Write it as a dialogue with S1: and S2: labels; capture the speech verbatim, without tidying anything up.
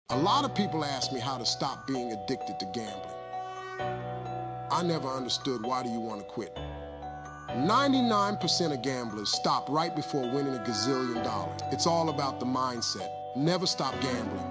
S1: A lot of people ask me how to stop being addicted to gambling. I never understood, why do you want to quit? ninety-nine percent of gamblers stop right before winning a gazillion dollars. It's all about the mindset. Never stop gambling.